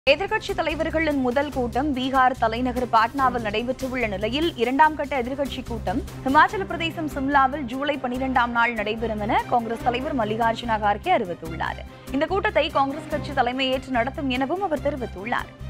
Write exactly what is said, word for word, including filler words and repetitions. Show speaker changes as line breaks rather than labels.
எதிர்க்கட்சி தலைவர்களின் முதல் கூட்டம் பீகார் தலைநகர் பாட்னாவில் நடைபெற்றுள்ள நிலையில் இரண்டாம் கட்ட எதிர்க்கட்சி கூட்டம் ஹிமாச்சல பிரதேசம் சிம்லாவில் ஜூலை பனிரெண்டாம் நாள் நடைபெறும் என காங்கிரஸ் தலைவர் மல்லிகார்ஜுன கார்கே அறிவித்துள்ளார். இந்த கூட்டத்தை காங்கிரஸ் கட்சி தலைமையேற்று நடத்தும் எனவும் அவர் தெரிவித்துள்ளார்.